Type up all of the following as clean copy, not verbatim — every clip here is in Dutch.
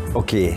Oké.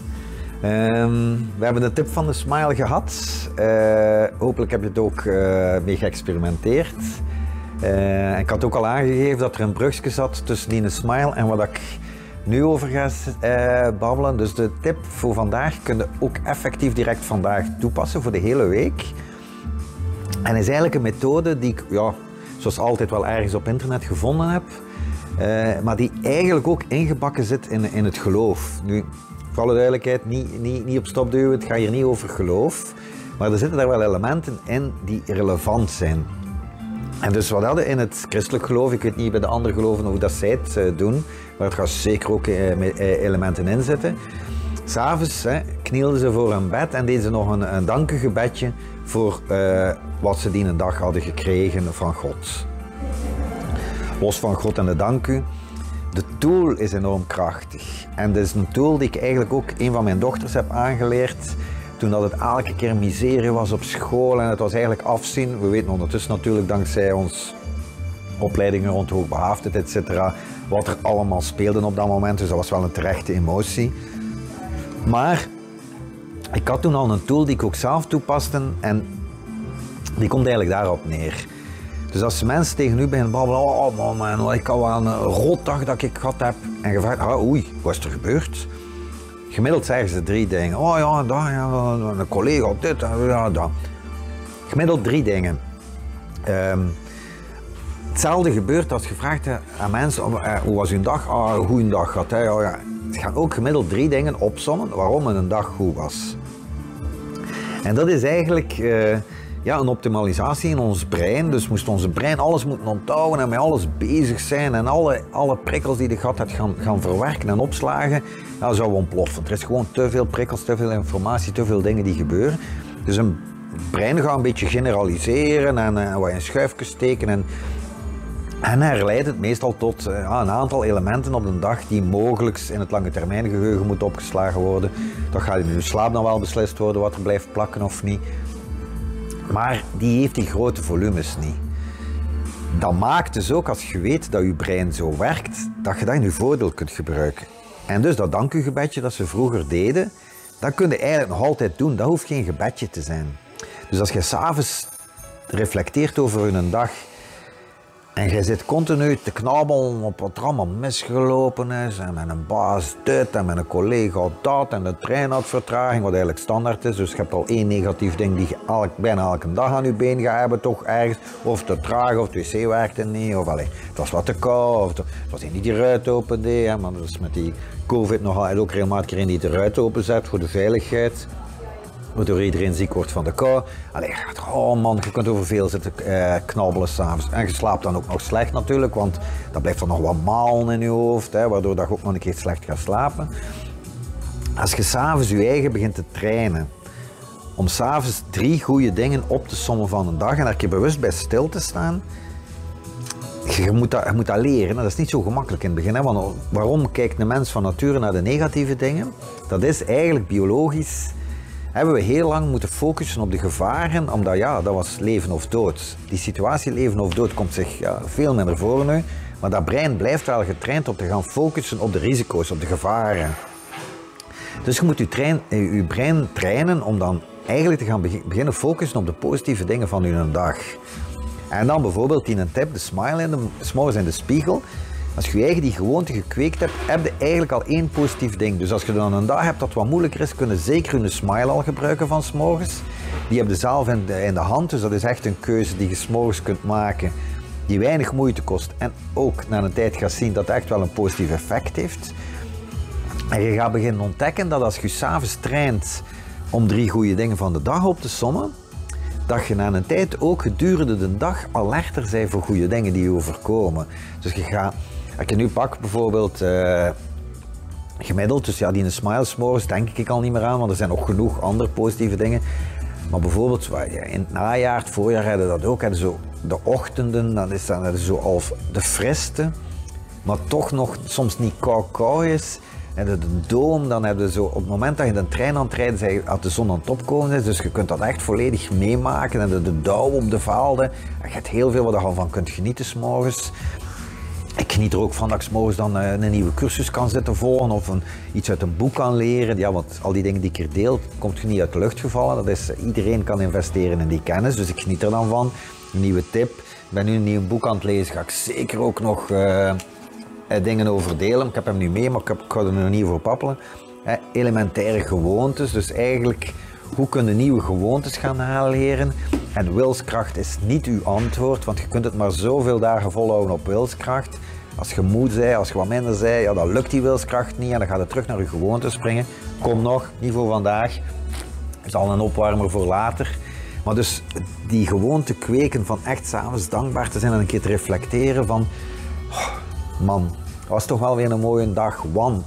We hebben de tip van de Smile gehad. Hopelijk heb je het ook mee geëxperimenteerd. Ik had ook al aangegeven dat er een brugje zat tussen die Smile en wat ik nu over ga babbelen. Dus de tip voor vandaag kun je ook effectief direct vandaag toepassen voor de hele week. En is eigenlijk een methode die ik, ja, zoals altijd wel ergens op internet gevonden heb. Maar die eigenlijk ook ingebakken zit in het geloof. Nu, voor alle duidelijkheid, niet op stop duwen, het gaat hier niet over geloof. Maar er zitten daar wel elementen in die relevant zijn. En dus wat hadden in het christelijk geloof, ik weet niet bij de andere geloven hoe dat zij het doen, maar het gaat zeker ook elementen in zitten. S'avonds knielden ze voor hun bed en deden ze nog een dankengebedje voor wat ze die dag hadden gekregen van God. Los van God en de dank u. De tool is enorm krachtig. En dat is een tool die ik eigenlijk ook een van mijn dochters heb aangeleerd. Toen dat het elke keer miserie was op school en het was eigenlijk afzien. We weten ondertussen natuurlijk dankzij ons opleidingen rond hoogbegaafdheid etc. wat er allemaal speelde op dat moment. Dus dat was wel een terechte emotie. Maar ik had toen al een tool die ik ook zelf toepaste en die komt eigenlijk daarop neer. Dus als mensen tegen u beginnen babbelen, oh man, ik had wel een rotdag dat ik gehad heb. En je vraagt, oei, wat is er gebeurd? Gemiddeld zeggen ze 3 dingen. Oh ja, dat, ja, een collega op dit, ja, dat. Gemiddeld 3 dingen. Hetzelfde gebeurt als je vraagt aan mensen, hoe was uw dag? Een goede dag gehad. Hè? Oh, ja. Het gaan ook gemiddeld 3 dingen opsommen waarom een dag goed was. En dat is eigenlijk ja, een optimalisatie in ons brein. Dus moest onze brein alles moeten onthouden en met alles bezig zijn en alle prikkels die je gehad hebt gaan verwerken en opslagen, dan zou we ontploffen. Er is gewoon te veel prikkels, te veel informatie, te veel dingen die gebeuren. Dus een brein gaat een beetje generaliseren en wat in schuifjes steken en hij leidt het meestal tot een aantal elementen op de dag die mogelijk in het lange termijn geheugen moeten opgeslagen worden. Dat gaat in uw slaap dan wel beslist worden wat er blijft plakken of niet. Maar die heeft die grote volumes niet. Dat maakt dus ook, als je weet dat je brein zo werkt, dat je dat in je voordeel kunt gebruiken. En dus dat dank u gebedje dat ze vroeger deden, dat kun je eigenlijk nog altijd doen. Dat hoeft geen gebedje te zijn. Dus als je 's avonds reflecteert over een dag en je zit continu te knabbelen op wat er allemaal misgelopen is en met een baas dit en met een collega dat en de trein had vertraging, wat eigenlijk standaard is. Dus je hebt al 1 negatief ding die je bijna elke dag aan je been gaat hebben toch ergens. Of te traag, of het wc werkte niet, of het was wat te koud, of het was een die die ruit open deed. Hè, maar dat is met die COVID nogal ook regelmatig een die de ruit open zet voor de veiligheid. Waardoor iedereen ziek wordt van de kou. Allee, oh man, je kunt over veel zitten knabbelen s'avonds. En je slaapt dan ook nog slecht natuurlijk, want dat blijft dan nog wat malen in je hoofd, hè, waardoor dat je ook nog een keer slecht gaat slapen. Als je s'avonds je eigen begint te trainen, om s'avonds 3 goede dingen op te sommen van een dag en daar een keer bewust bij stil te staan, je moet dat leren. Dat is niet zo gemakkelijk in het begin. Hè? Want waarom kijkt de mens van nature naar de negatieve dingen? Dat is eigenlijk biologisch. Hebben we heel lang moeten focussen op de gevaren, omdat ja, dat was leven of dood. Die situatie leven of dood komt zich veel minder voor nu, maar dat brein blijft wel getraind om te gaan focussen op de risico's, op de gevaren. Dus je moet je brein trainen om dan eigenlijk te gaan beginnen focussen op de positieve dingen van je dag. En dan bijvoorbeeld in een tip, de smile s'morgens in de spiegel. Als je eigen die gewoonte gekweekt hebt, heb je eigenlijk al 1 positief ding. Dus als je dan een dag hebt dat wat moeilijker is, kun je zeker je smile al gebruiken van 's morgens. Die heb je zelf in de hand, dus dat is echt een keuze die je 's morgens kunt maken, die weinig moeite kost en ook na een tijd gaat zien dat het echt wel een positief effect heeft. En je gaat beginnen ontdekken dat als je 's avonds traint om 3 goede dingen van de dag op te sommen, dat je na een tijd ook gedurende de dag alerter bent voor goede dingen die je overkomen. Dus je gaat, als je nu pakt bijvoorbeeld gemiddeld, dus ja, die een smile 's morgens denk ik al niet meer aan, want er zijn nog genoeg andere positieve dingen. Maar bijvoorbeeld in het najaar, het voorjaar hadden dat ook, hadden zo de ochtenden, dan is dat zo al de friste, maar toch nog soms niet koud is. En de doom, dan heb je zo, op het moment dat je de trein aan het rijden bent, als de zon aan het opkomen is, dus je kunt dat echt volledig meemaken. En de dauw op de velden, je hebt heel veel wat je al van kunt genieten 's morgens. Ik geniet er ook van dat ik 's morgens dan een nieuwe cursus kan zitten volgen of iets uit een boek kan leren. Ja, want al die dingen die ik hier deel, komt niet uit de lucht gevallen. Dat is, iedereen kan investeren in die kennis, dus ik geniet er dan van. Een nieuwe tip. Ik ben nu een nieuw boek aan het lezen, ga ik zeker ook nog dingen over delen. Ik heb hem nu mee, maar ik ga er nog niet over pappelen. Elementaire gewoontes, dus eigenlijk hoe kun je nieuwe gewoontes gaan aanleren. En wilskracht is niet uw antwoord, want je kunt het maar zoveel dagen volhouden op wilskracht. Als je moe bent, als je wat minder bent, ja, dan lukt die wilskracht niet en dan gaat het terug naar je gewoontes springen. Kom nog, niet voor vandaag. Het is al een opwarmer voor later. Maar dus die gewoonte kweken van echt 's avonds dankbaar te zijn en een keer te reflecteren van oh, man, het was toch wel weer een mooie dag, want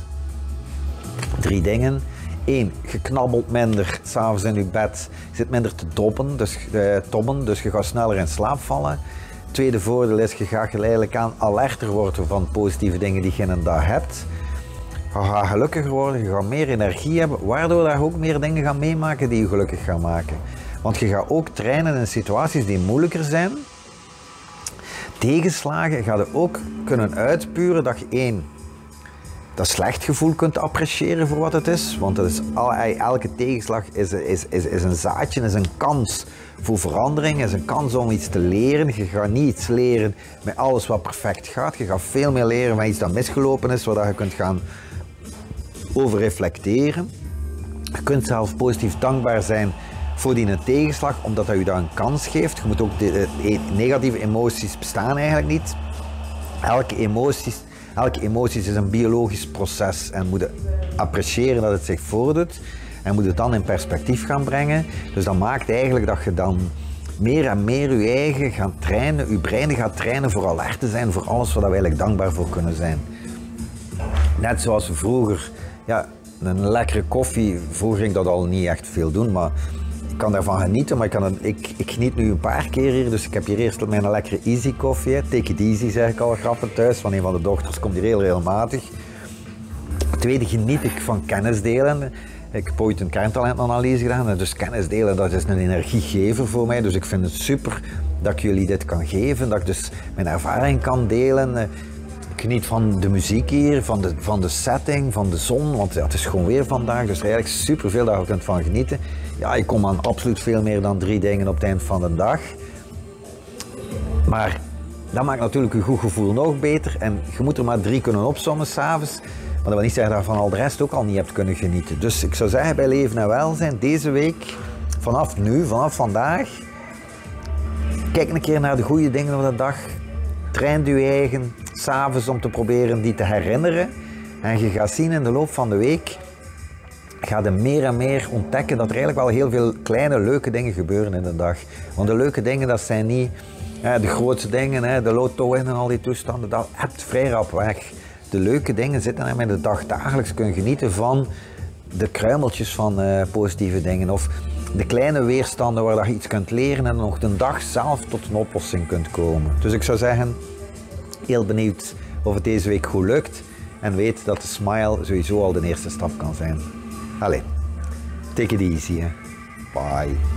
3 dingen. 1, je knabbelt minder 's avonds in je bed, je zit minder te tobben, dus je gaat sneller in slaap vallen. Tweede voordeel is, je gaat geleidelijk aan alerter worden van positieve dingen die je in een dag hebt. Je gaat gelukkiger worden, je gaat meer energie hebben, waardoor je ook meer dingen gaat meemaken die je gelukkig gaan maken. Want je gaat ook trainen in situaties die moeilijker zijn. Tegenslagen ga je ook kunnen uitpuren dat je 1, dat slecht gevoel kunt appreciëren voor wat het is. Want het is, elke tegenslag is een zaadje, is een kans voor verandering, is een kans om iets te leren. Je gaat niet iets leren met alles wat perfect gaat. Je gaat veel meer leren met iets dat misgelopen is, waar je kunt gaan over reflecteren. Je kunt zelf positief dankbaar zijn voor die tegenslag, omdat dat je daar een kans geeft. Je moet ook negatieve emoties bestaan eigenlijk niet. Elke emotie is een biologisch proces en moet appreciëren dat het zich voordoet en moet het dan in perspectief gaan brengen. Dus dat maakt eigenlijk dat je dan meer en meer je eigen gaat trainen, je brein gaat trainen voor alert te zijn voor alles waar we eigenlijk dankbaar voor kunnen zijn. Net zoals we vroeger, ja, een lekkere koffie, vroeger ging ik dat al niet echt veel doen, maar ik kan daarvan genieten, maar ik geniet nu een paar keer hier, dus ik heb hier eerst mijn lekkere easy koffie, take it easy zeg ik al grappig thuis, van een van de dochters komt hier heel regelmatig. Tweede geniet ik van kennis delen. Ik heb ooit een kerntalentanalyse gedaan, en dus kennis delen dat is een energiegever voor mij, dus ik vind het super dat ik jullie dit kan geven, dat ik dus mijn ervaring kan delen. Ik geniet van de muziek hier, van de setting, van de zon, want ja, het is gewoon weer vandaag, dus er is eigenlijk superveel dat je kunt van genieten. Ja, ik kom aan absoluut veel meer dan 3 dingen op het eind van de dag. Maar dat maakt natuurlijk je goed gevoel nog beter en je moet er maar 3 kunnen opsommen 's avonds. Maar dat wil niet zeggen dat je van al de rest ook al niet hebt kunnen genieten. Dus ik zou zeggen bij Leven en Welzijn, deze week, vanaf nu, vanaf vandaag, kijk een keer naar de goede dingen van de dag. Train je eigen 's avonds om te proberen die te herinneren. En je gaat zien in de loop van de week, ga je meer en meer ontdekken dat er eigenlijk wel heel veel kleine leuke dingen gebeuren in de dag. Want de leuke dingen, dat zijn niet de grootste dingen, de loto in en al die toestanden, dat hebt vrij rap weg. De leuke dingen zitten hem in de dag dagelijks kunnen genieten van de kruimeltjes van positieve dingen. Of de kleine weerstanden waar je iets kunt leren en nog de dag zelf tot een oplossing kunt komen. Dus ik zou zeggen, heel benieuwd of het deze week goed lukt. En weet dat de smile sowieso al de eerste stap kan zijn. Allee, take it easy. Hè. Bye.